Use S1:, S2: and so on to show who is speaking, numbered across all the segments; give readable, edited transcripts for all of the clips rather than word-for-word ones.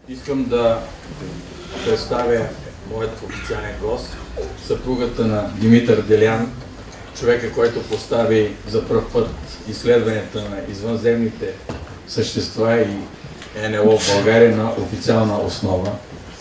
S1: Искам да представя моят официален гост, съпругата на Димитър Делян, човека, който постави за пръв път изследванията на извънземните същества и НЛО в България на официална основа.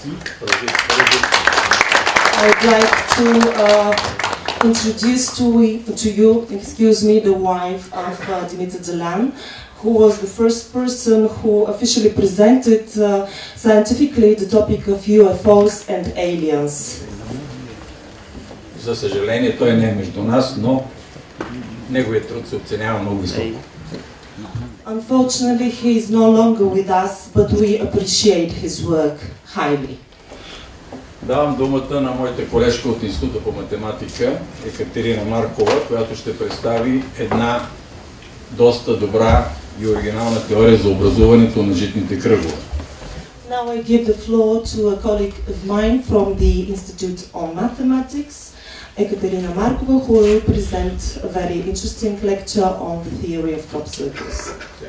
S2: I'd like to introduce to you, the wife of Dimitar Delan, who was the first person who officially presented scientifically the topic of UFOs and aliens.
S1: За съжаление, той не е между нас, но неговият труд се оценява много високо.
S2: Unfortunately, he is no longer with us, but we appreciate his work highly.
S1: Давам думата на моята колежка от Института по математика, Екатерина Маркова, която ще представи една доста добра и оригинална теория за образуването на житните кръгове.
S2: Now I give the floor to a colleague of mine from the Institute on Mathematics, Ekaterina Markova, who will present a very interesting lecture on the theory of crop circles.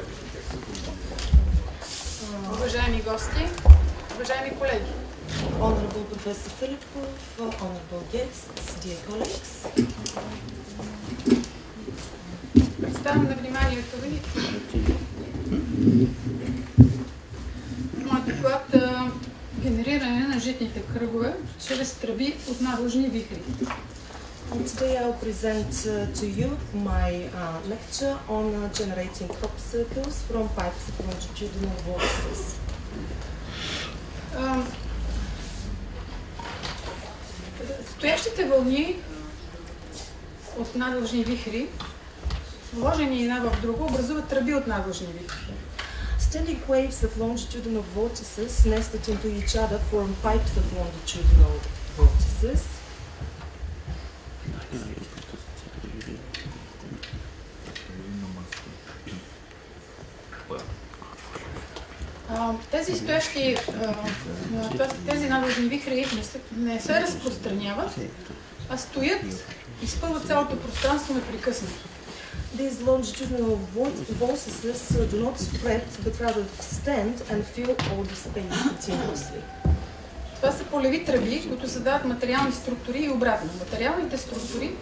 S3: Уважаеми гости, уважаеми колеги.
S2: Honorable Professor Filipov, honorable guests, dear colleagues.
S3: Представям на вниманието ви моят доклад генериране на житните кръгове чрез тръби от надлъжни вихри.
S2: Today I'll present to you my lecture on generating crop circles from pipes of longitudinal vortices.
S3: Стоящите вълни от надлъжни вихри, вложени една в друга, образуват тръби от надлъжни вихри.
S2: Standing waves of longitudinal vortices nested into each other form pipes of longitudinal vortices.
S3: Тези надлъжни вихри не се разпространяват, а стоят и изпълват цялото пространство непрекъснато.
S2: These longitudinal vortices do not spread, but rather extend and fill all the space continuously.
S3: Това са полеви тръби, които създават материални структури и обратно. Материалните структури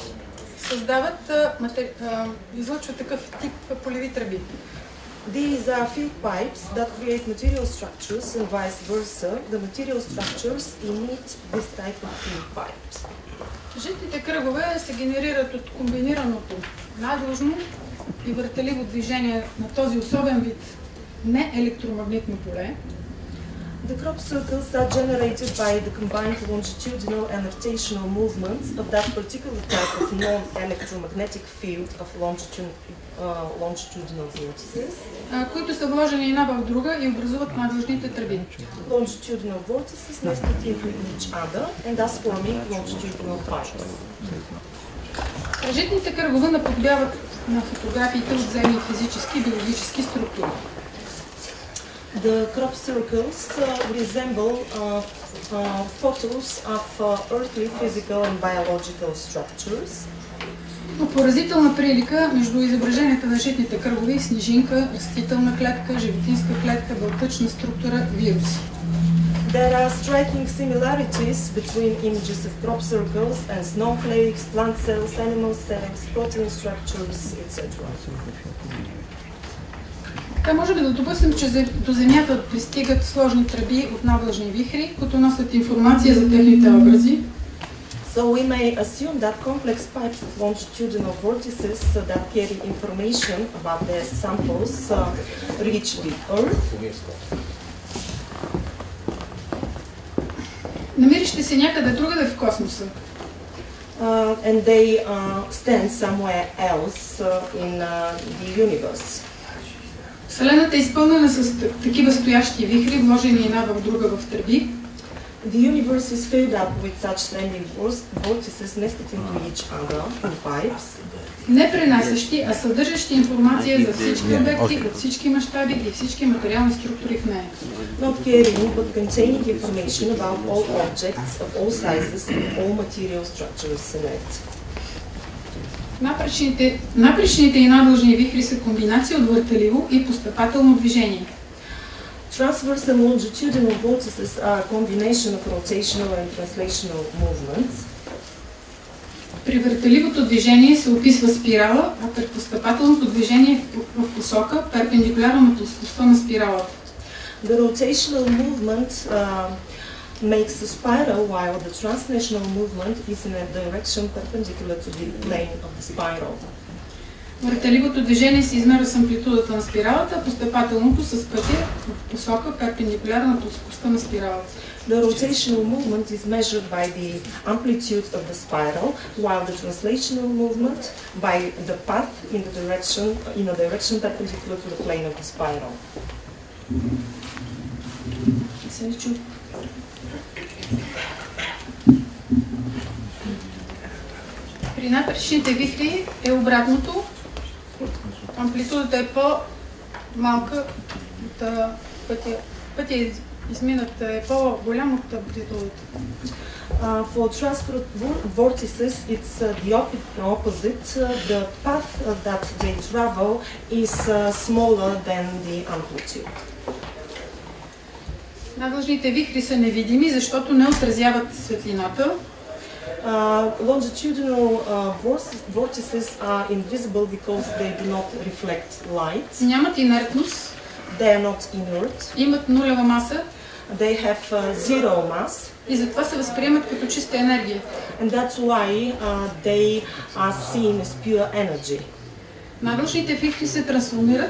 S3: излъчват такъв тип полеви тръби.
S2: These are field pipes that create material structures and vice versa. The material structures emit this type of field pipes.
S3: Житните кръгове се генерират от комбинираното надлъжно и въртеливо движение на този особен вид неелектромагнитно поле.
S2: The crop circles are generated by the combined longitudinal and rotational movements of that particular type of non-electromagnetic field of longitudinal vortices.
S3: Които са вложени една в друга и образуват надлъжните тръби.
S2: Longitudinal vortices nested into each other and thus forming longitudinal pipes.
S3: Житните кръгове наподобяват на фотографиите от земни физически и биологически структури.
S2: The crop circles resemble photos of earthly physical and biological structures.
S3: Поразителна прилика между изображенията на житните кръгове и снежинка, растителна клетка, животинска клетка, белтъчна структура, вируси.
S2: There are striking similarities between images of crop circles and snowflakes, plant cells, animal cells, protein structures, etc.
S3: Така може да допуснем, че до Земята пристигат сложни тръби от надлъжни вихри, които носят информация за техните образи.
S2: So we may assume that complex pipes of longitudinal vortices that carry information about their samples reach the Earth.
S3: Намиращи се някъде другаде в космоса.
S2: And they stand somewhere else in the universe.
S3: Вселената е изпълнена с такива стоящи вихри, вложени една в друга в тръби.
S2: The universe is filled up with such standing vortices nested into each other in pipes.
S3: Не пренасящи, а съдържащи информация за всички обекти от всички мащаби и всички материални структури в нея.
S2: Not carrying, but containing information about all objects of all sizes and all material structures in it.
S3: Напречните и надлъжни вихри са комбинация от въртеливо и постъпателно движение.
S2: Transverse and longitudinal vortices are a combination of rotational and translational movements.
S3: При въртеливото движение се описва спирала, а при постъпателното движение в посока, перпендикулярно на плоскостта на спиралата.
S2: The rotational movement makes a spiral, while the translational movement is in a direction perpendicular to the plane of the spiral.
S3: Въртеливото движение се измерва с амплитудата на спиралата, а постъпателното с пътя в посока, перпендикулярна на плоскостта на спиралата.
S2: The rotational movement is measured by the amplitude of the spiral, while the translational movement by the path in a direction perpendicular to the plane of the spiral.
S3: При напречните вихри е обратното. Амплитудата е по-малка от пътя изминат е по-голям от амплитудата.
S2: For transverse vortices, it's the opposite. The path that they travel is smaller than the amplitude.
S3: Надлъжните вихри са невидими, защото не отразяват светлината.
S2: Longitudinal vortices are invisible because they do not reflect light.
S3: Нямат инертност.
S2: They are not inert.
S3: Имат нулева маса.
S2: They have zero mass.
S3: И затова се възприемат като чиста енергия.
S2: And that's why they are seen as pure energy.
S3: Надлъжните вихри се трансформират.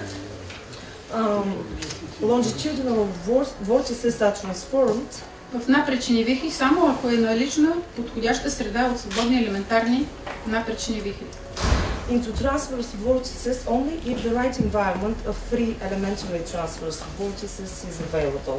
S2: Longitudinal vortices are transformed
S3: В напречни вихри, само ако е налична подходяща среда от свободни елементарни напречни вихри.
S2: Into transverse vortices only if the right environment of free elementary transverse vortices is available.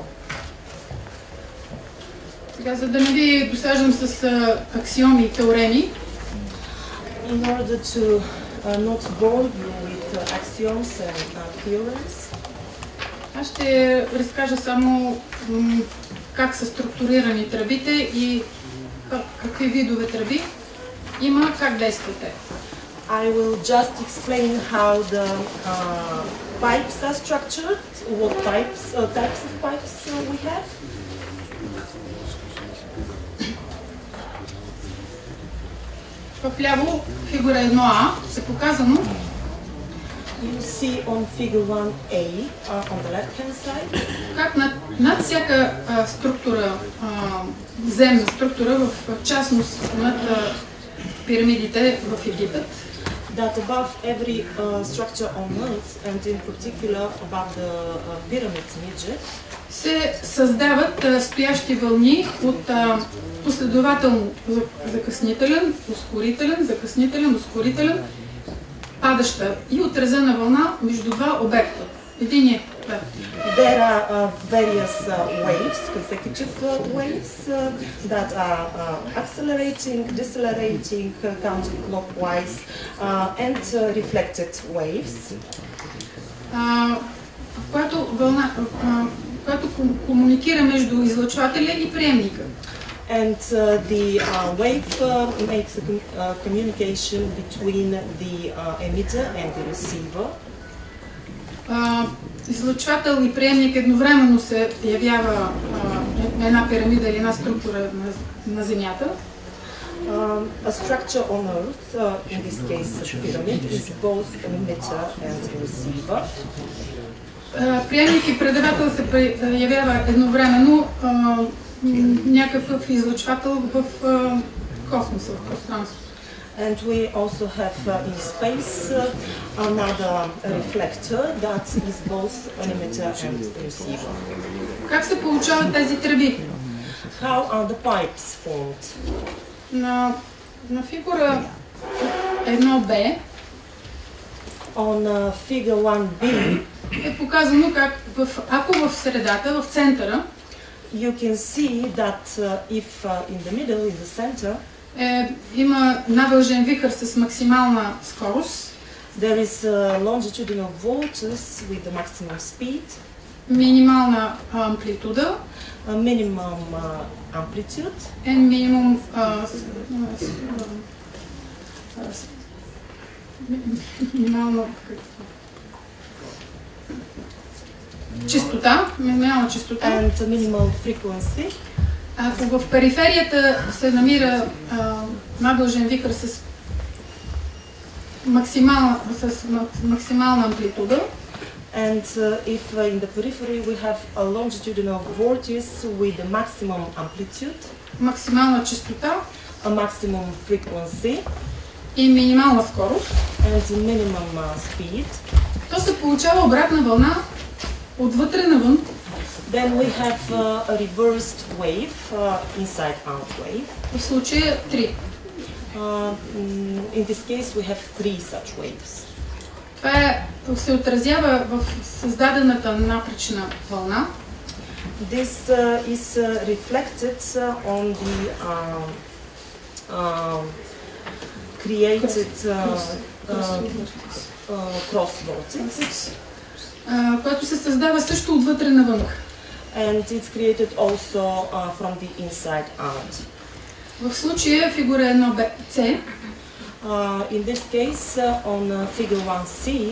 S3: Сега, за да не ви досаждам с аксиоми и теореми,
S2: In order to not bore you with axioms and theorems,
S3: аз ще разкажа само как са структурирани тръбите и какви видове тръби има, как действат те.
S2: I will just explain how the pipes are structured, what types of pipes we have.
S3: В ляво фигура 1А е показано
S2: You see on figure 1A on the left hand side.
S3: как над всяка структура, земна структура, в частност над пирамидите в Египет,
S2: That above every structure on Earth, and in particular above the pyramids in Egypt,
S3: се създават стоящи вълни от последователно закъснителен, ускорителен, закъснителен, ускорителен, падаща и отразена вълна между два обекта. Единият.
S2: There are various waves, consecutive waves that are accelerating, decelerating, counterclockwise, and reflected waves. Която комуникира между излъчвателя и приемника. And the wave makes a communication between the emitter and the receiver.
S3: Излъчвател и приемник едновременно се явява една пирамида или една структура на Земята.
S2: A structure on Earth, in this case a pyramid, is both an emitter and a receiver.
S3: Приемник и предавател се явява едновременно някакъв излъчвател в космоса, в пространството.
S2: And we also have in space another reflector that is both an emitter and a receiver.
S3: Как се получават тези тръби?
S2: How are the pipes formed?
S3: На фигура 1b
S2: On figure 1b
S3: е показано как ако в средата, в центъра,
S2: you can see that if in the middle, in the center,
S3: има навължен вихър с максимална скорост,
S2: there is a longitudinal vortex with the maximum speed,
S3: минимална амплитуда,
S2: a minimum amplitude,
S3: and минимум чистота, минимална чистота.
S2: And minimal frequency.
S3: Ако в периферията се намира надлъжен вихър с максимална амплитуда,
S2: And if in the periphery we have a longitudinal vortex with a maximum amplitude,
S3: максимална чистота
S2: a maximum frequency,
S3: и минимална скорост,
S2: and minimum speed,
S3: то се получава обратна вълна отвътре навън.
S2: then we have a reversed wave, inside-out wave.
S3: В случая 3.
S2: In this case we have 3 such waves.
S3: Това се отразява в създадената напречна вълна.
S2: This is reflected on the created cross vortex,
S3: което се създава също отвътре навън.
S2: and it's created also from the inside out.
S3: В случая фигура 1C.
S2: In this case, on figure 1C,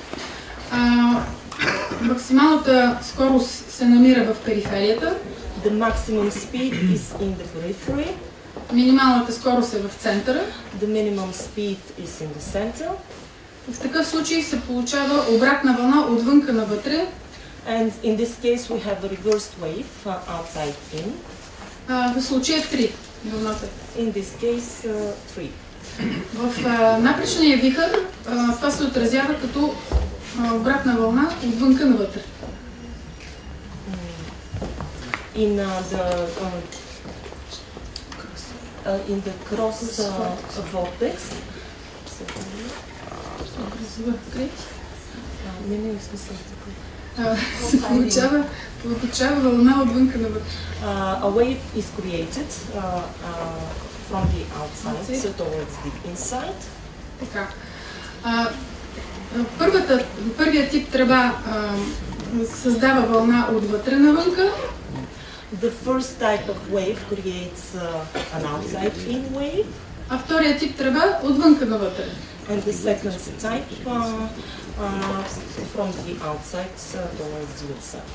S3: максималната скорост се намира в периферията,
S2: the maximum speed is in the periphery,
S3: минималната скорост е в центъра.
S2: the minimum speed is in the center,
S3: В такъв случай се получава обратна вълна отвънка навътре.
S2: and in this case we have a reversed wave, outside in.
S3: В случая 3 вълната.
S2: In this case, 3.
S3: В напречния вихър това се отразява като обратна вълна отвънка навътре.
S2: In the cross vortex,
S3: се получава вълна отвънка навътре.
S2: a wave is created from the outside towards the inside.
S3: Така. Първият тип тръба създава вълна отвътре навънка.
S2: The first type of wave creates an outside-in wave.
S3: А вторият тип тръба отвънка навътре.
S2: And the second type from the outside towards the inside.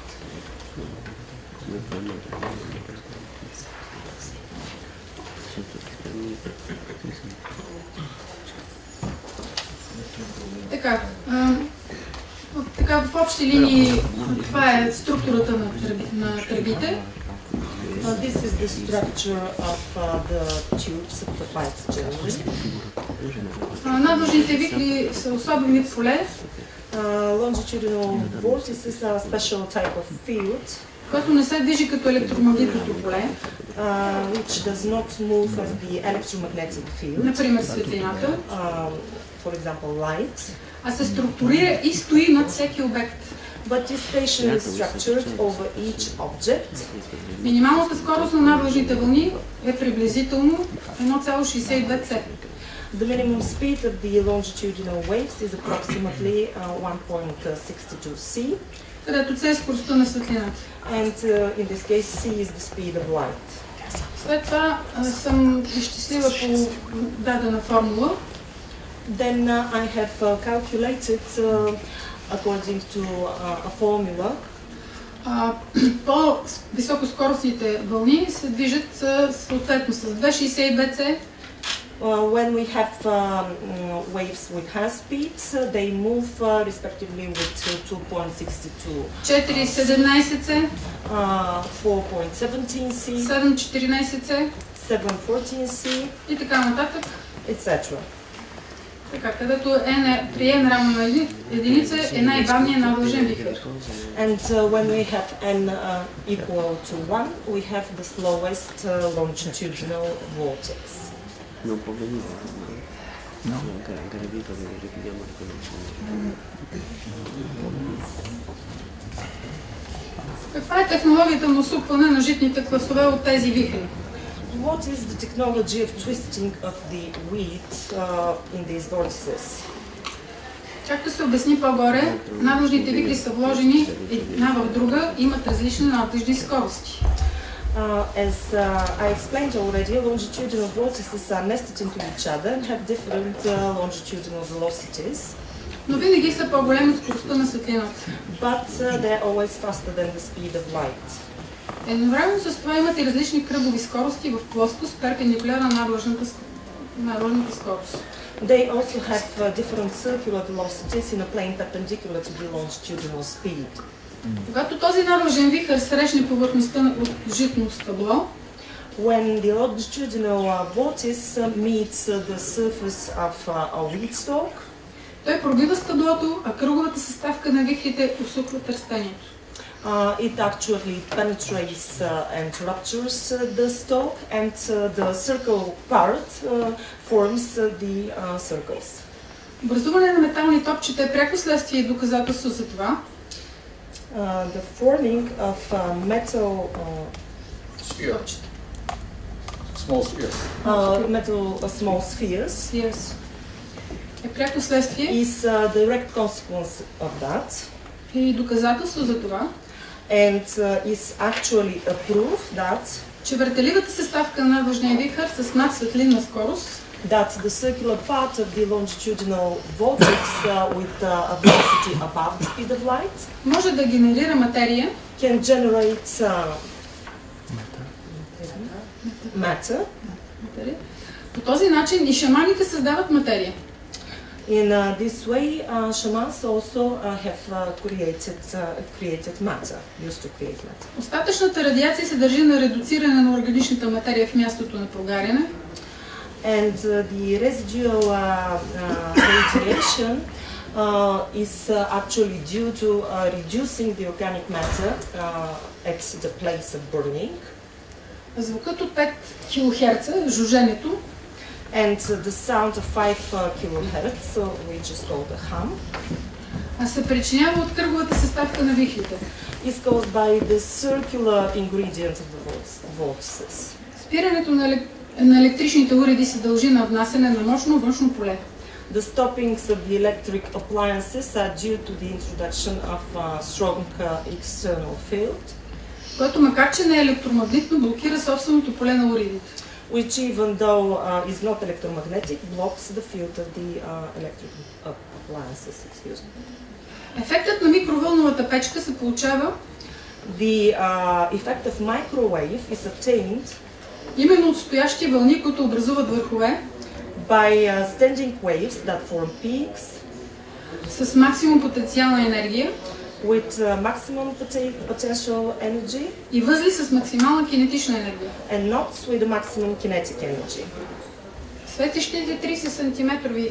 S3: Така, в общи линии това е структурата на тръбите.
S2: This is the structure of the tubes of the pipes generally.
S3: Надлъжните вихри са особен вид поле,
S2: Longitudinal vortices are a special type of field,
S3: което не се движи като електромагнитното поле,
S2: which does not move as the electromagnetic field,
S3: например светлината,
S2: for example light,
S3: а се структурира и стои над всеки обект.
S2: but is spatially structured over each object.
S3: Минималната скорост на надлъжните вълни е приблизително 1,62 C.
S2: The minimum speed of the longitudinal waves is approximately 1.62 c,
S3: където C е скоростта на светлината.
S2: and in this case c is the speed of light.
S3: След това съм изчислила по дадена формула.
S2: Then I have calculated according to a formula.
S3: По-високоскоростните вълни се движат съответно с 2,62 C.
S2: When we have waves with high speeds, they move respectively with 2.62,
S3: 4,17 C,
S2: 4.17 c,
S3: 7,14 C
S2: 7.14 c,
S3: и така нататък.
S2: etc.
S3: Така, където при n равно на единица е най-бавният надлъжен вихър.
S2: And when we have n equal to 1, we have the slowest longitudinal vortex.
S3: Каква е технологията на усупване на житните класове от тези вихри?
S2: What is the technology of twisting of the wheat in these vortices?
S3: Както се обясни по-горе, надлъжните вихри са вложени една в друга и имат различни надлъжни скорости.
S2: As I explained already, longitudinal vortices are nested into each other and have different longitudinal velocities.
S3: но винаги са по-големи от скоростта на светлината.
S2: But they're always faster than the speed of light.
S3: Едновременно с това имат и различни кръгови скорости в плоскост, перпендикулярна на надлъжната скорост.
S2: They also have different circular velocities in a plane perpendicular to the longitudinal speed.
S3: Когато този надлъжен вихър срещне повърхността от житно стъбло,
S2: when the longitudinal vortex meets the surface of a wheat stalk,
S3: той пробива стъблото, а кръговата съставка на вихрите усукват растението.
S2: It actually penetrates and ruptures the stalk, and the circle part forms the circles.
S3: Образуване на метални топчета е пряко следствие и доказателство за това.
S2: The forming of metal
S1: Small spheres.
S2: Small spheres
S3: Yes. Е пряко следствие
S2: is a direct consequence of that,
S3: и доказателство за това,
S2: and is actually a proof that
S3: че въртеливата съставка на надлъжния вихър с над светлинна скорост
S2: that the circular part of the longitudinal vortex with a velocity above the speed of light
S3: може да генерира материя,
S2: can generate matter.
S3: По този начин и шаманите създават материя.
S2: In this way, shamans also have created matter, used to create matter.
S3: Остатъчната радиация се държи на редуциране на органичната материя в мястото на прогаряне.
S2: And the residual radiation is actually due to reducing the organic matter at the place of burning.
S3: Звукът от 5 килохерца, жуженето,
S2: And the sound of 5 kilohertz, which is called a hum,
S3: се причинява от кръговата съставка на вихрите.
S2: is caused by the circular ingredient of the vortices.
S3: Спирането на електричните уреди се дължи на внасяне на мощно външно поле.
S2: The stoppings of the electric appliances are due to the introduction of a strong external field,
S3: което макар че не е електромагнитно, блокира собственото поле на уредите.
S2: which even though is not electromagnetic, blocks the field of the electric appliances. Excuse me.
S3: Ефектът на микровълновата печка се получава
S2: The effect of microwave is obtained
S3: именно от стоящи вълни, които образуват върхове
S2: by standing waves that form peaks
S3: с максимум потенциална енергия
S2: with maximum potential energy
S3: и възли с максимална кинетична енергия.
S2: and knots with a maximum kinetic energy.
S3: Светещите 30 сантиметрови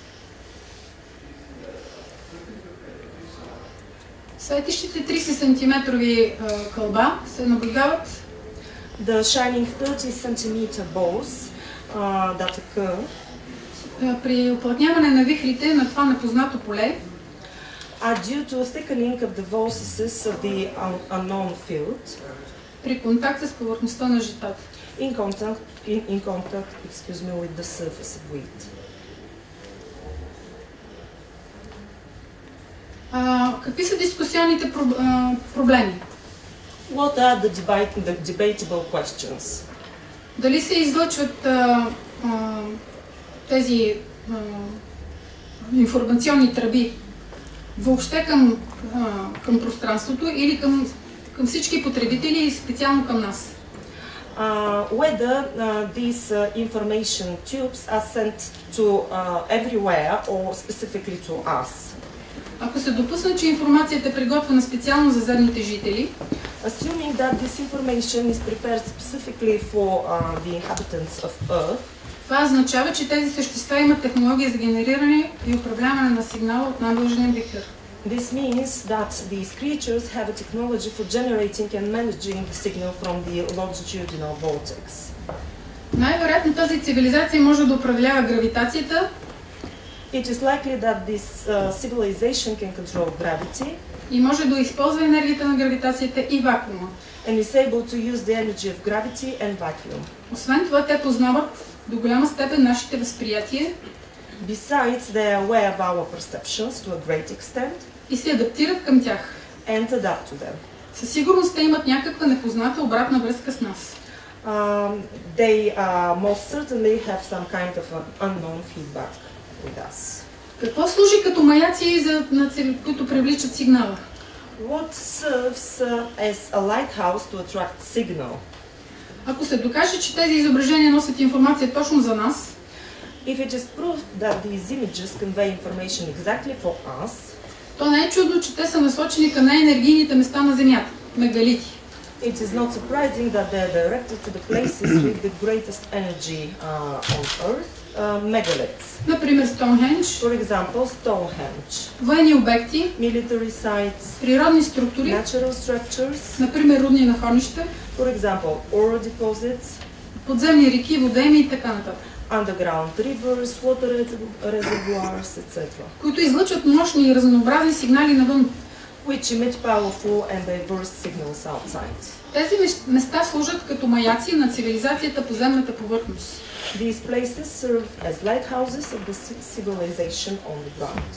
S3: кълба се наблюдават
S2: The shining 30 centimeter balls that occur
S3: при уплътняване на вихрите на това непознато поле
S2: are due to a thickening of the vortices of the unknown field
S3: при контакт с повърхността на житата.
S2: in contact, with the surface of wheat.
S3: Какви са дискусионните проблеми?
S2: What are the debatable questions?
S3: Дали се излъчват тези информационни тръби въобще към пространството или към всички потребители и специално към нас?
S2: Whether these information tubes are sent to everywhere or specifically to us.
S3: Ако се допусне, че информацията е приготвена специално за земните жители,
S2: assuming that this information is prepared specifically for the inhabitants of Earth,
S3: това означава, че тези същества имат технология за генериране и управляване на сигнала от надлъжния вихър.
S2: This means that these creatures have a technology for generating and managing the signal from the longitudinal vortex.
S3: Най-вероятно тази цивилизация може да управлява гравитацията.
S2: It is likely that this civilization can control gravity
S3: И може да използва енергията на гравитацията и вакуума.
S2: and is able to use the energy of gravity and vacuum.
S3: Освен това, те познават до голяма степен нашите възприятия.
S2: Besides, they are aware of our perceptions to a great extent
S3: И се адаптират към тях.
S2: and adapt to them.
S3: Със сигурност те имат някаква непозната обратна връзка с нас.
S2: They most certainly have some kind of an unknown feedback with us.
S3: Какво служи като маяци, които привличат сигнала?
S4: What serves as a lighthouse to attract signal?
S3: Ако се докаже, че тези изображения носят информация точно за нас,
S4: If it is proved that these images convey information exactly for us,
S3: то не е чудно, че те са насочени към най-енергийните места на Земята – мегалити.
S4: it is not surprising that they are directed to the places with the greatest energy on Earth, megaliths.
S3: Например, Стоунхендж,
S4: For example, Stonehenge,
S3: военни обекти,
S4: military sites,
S3: природни структури,
S4: natural structures,
S3: например рудни находища,
S4: for example, ore deposits,
S3: подземни реки, водоеми и така нататък,
S4: underground rivers, water reservoirs, etc.,
S3: които излъчват мощни и разнообразни сигнали навън.
S4: which emit powerful and diverse signals outside.
S3: Тези места служат като маяци на цивилизацията по земната повърхност.
S4: These places serve as lighthouses of the civilization on the ground.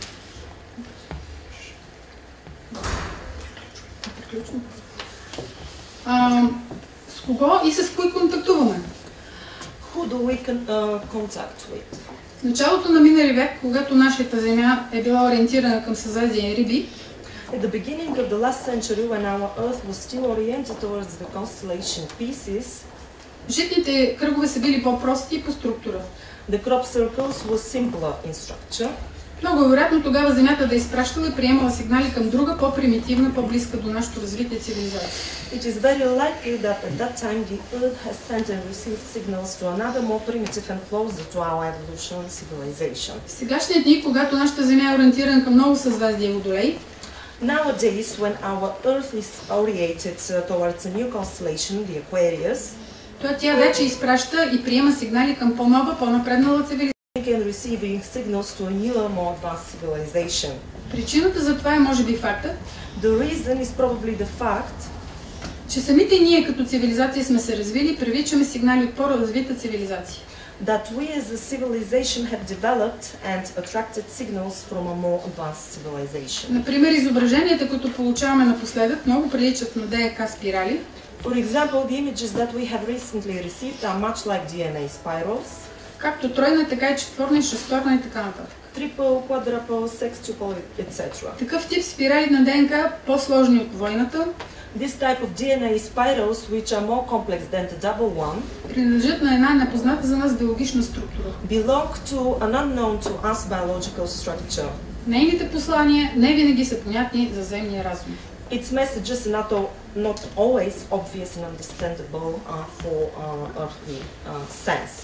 S3: С кого и с кои контактуваме?
S4: Who do we contact with?
S3: В началото на минали век, когато нашата Земя е била ориентирана към съзвездие Риби,
S4: At the beginning of the last century, when our Earth was still oriented towards the constellation Pisces,
S3: житните кръгове са били по-прости по структура.
S4: the crop circles were simpler in structure.
S3: Много вероятно тогава Земята да изпращала и приемала сигнали към друга, по-примитивна, по-близка до нашето развитие цивилизация.
S4: It is very likely that at that time the Earth has sent and received signals to another more primitive and closer to our evolution civilization.
S3: В сегашните дни, когато нашата Земя е ориентирана към ново съзвездие Водолей,
S4: Nowadays, when our Earth is oriented towards a new constellation, the Aquarius,
S3: то тя вече изпраща и приема сигнали към по-нова, по-напреднала цивилизация.
S4: and receiving signals to a newer, more advanced civilization.
S3: Причината за това е може би фактът,
S4: The reason is probably the fact
S3: че самите ние като цивилизация сме се развили и привличаме сигнали от по-развита цивилизация.
S4: that we as a civilization have developed and attracted signals from a more advanced civilization.
S3: Например, изображенията, които получаваме напоследък, много приличат на ДНК спирали.
S4: For example, the images that we have recently received are much like DNA spirals,
S3: Както тройна, така и четворна и шесторна и така нататък.
S4: triple, quadruple, sextuple, etc.
S3: Такъв тип спирали на ДНК, по-сложни от двойната,
S4: This type of DNA spirals, which are more complex than the double one,
S3: принадлежат на една непозната за нас биологична структура.
S4: belong to an unknown to us biological structure.
S3: Нейните послания не винаги са понятни за земния разум.
S4: Its messages are not always obvious and understandable for earthly sense.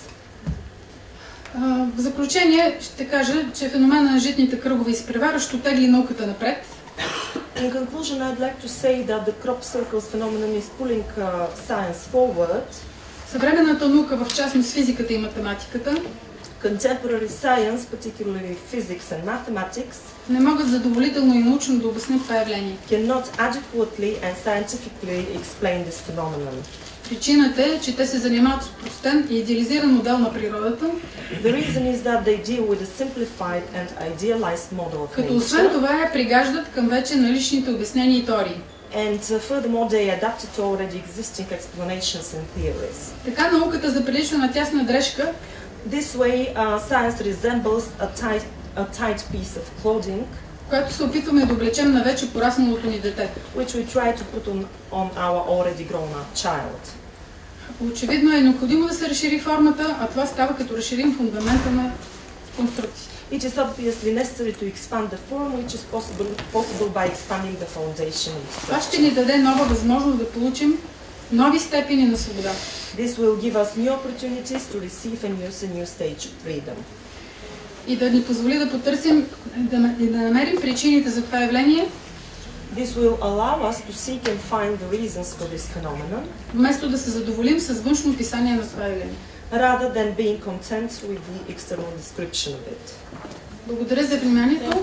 S3: В заключение ще кажа, че феномена на житните кръгове изпреваращо тегли науката напред.
S4: In conclusion, I'd like to say that the crop circles phenomenon is pulling science forward.
S3: Съвременната наука, в частност физиката и математиката,
S4: Contemporary science, particularly physics and mathematics,
S3: не могат задоволително и научно да обяснят това явление.
S4: cannot adequately and scientifically explain this phenomenon.
S3: Причината е, че те се занимават с простен и идеализиран модел на природата,
S4: The reason is that they deal with a simplified and idealized model of
S3: като освен
S4: nature,
S3: това я пригаждат към вече наличните обяснения и теории.
S4: and furthermore they adapt it to already existing explanations and theories.
S3: Така науката заприличва на тясна дрежка,
S4: This way, science resembles a tight piece of clothing,
S3: която се опитваме да облечем на вече порасналото ни дете.
S4: which we try to put on our already grown-up child.
S3: Очевидно е необходимо да се разшири формата, а това става като разширим фундамента на конструкцията.
S4: It is obviously necessary to expand the form, which is possible by expanding the foundation of the
S3: Това ще
S4: structure.
S3: ни даде нова възможност да получим нови степени на свобода.
S4: This will give us new opportunities to receive and use a new stage of freedom.
S3: И да ни позволи да потърсим и да намерим причините за това явление,
S4: This will allow us to seek and find the reasons for this phenomenon,
S3: вместо да се задоволим с външно описание на това явление.
S4: rather than being content with the external description of it.
S3: Благодаря за вниманието.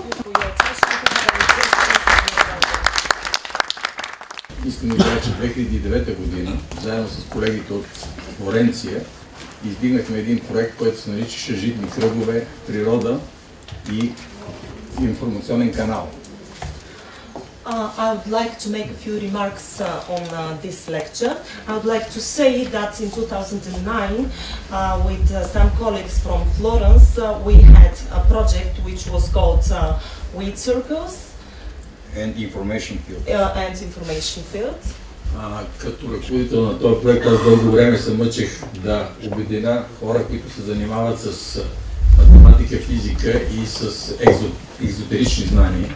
S1: Искам да кажа, че 2009 година, заедно с колегите от Флоренция, издигнахме един проект, който се наричаше Житни кръгове, природа и информационен канал.
S4: I would like to make a few remarks on this lecture. I would like to say that in 2009, with some colleagues from Florence, we had a project which was called Weed Circles
S1: and Information Field.
S4: And Information Field.
S1: Като ръководител на този проект, аз дълго време се мъчех да обедина хора, които се занимават с математика, физика и с екзотерични знания.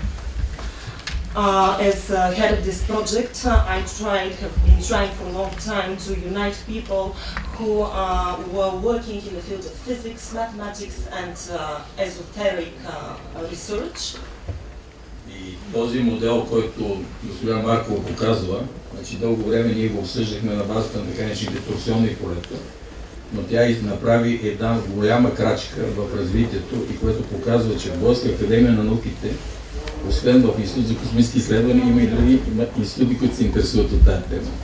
S4: As head of this project, have been trying for a long time to unite people who were working in the field of physics, mathematics and esoteric research.
S1: И този модел, който госпожа Маркова показва, значи дълго време ние го обсъждахме на базата на така наречените торсионни полета, но тя направи една голяма крачка в развитието и което показва, че в Българска академия на науките, освен в Институт за космически изследвания, има и други институти, които се интересуват от тази тема.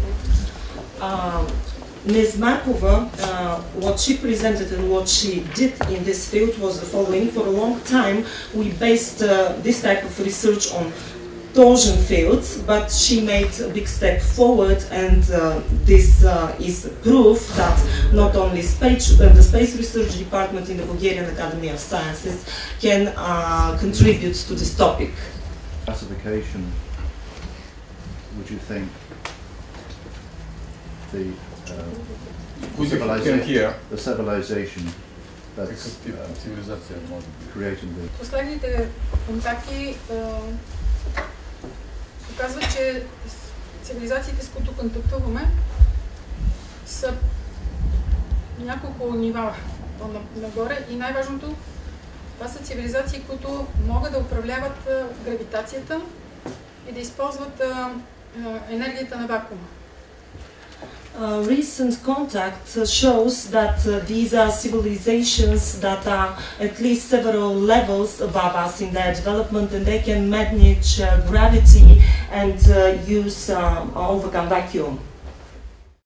S4: Ms. Markova, what she presented and what she did in this field was the following. For a long time, we based this type of research on torsion fields, but she made a big step forward, and this is proof that not only the Space Research Department in the Bulgarian Academy of Sciences can contribute to this topic.
S5: Classification, would you think the civilization that's creating the...
S3: Последните контакти показват, че цивилизациите, с които контактуваме, са няколко нива нагоре и най-важното, това са цивилизации, които могат да управляват гравитацията и да използват енергията на вакуума.
S4: Recent contact shows that these are civilizations that are at least several levels above us in their development, and they can manage gravity and overcome vacuum.